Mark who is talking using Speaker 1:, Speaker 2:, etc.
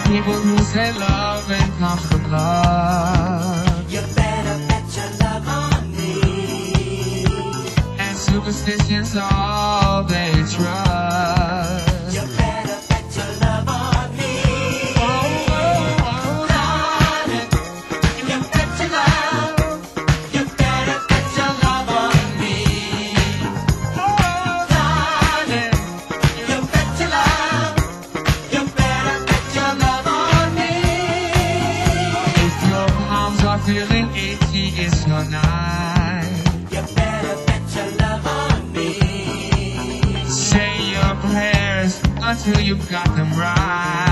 Speaker 1: people who say love and comes from love.
Speaker 2: You better bet your love on me.
Speaker 1: And superstition's all they trust.
Speaker 2: You better bet your love on me. Darling, you bet your love. You better bet your love on me. Darling, you bet your love. You better bet your love on me.
Speaker 1: If your arms are feeling itchy, it's your night.
Speaker 2: You better bet your love on me.
Speaker 1: Say your prayers until you've got them right.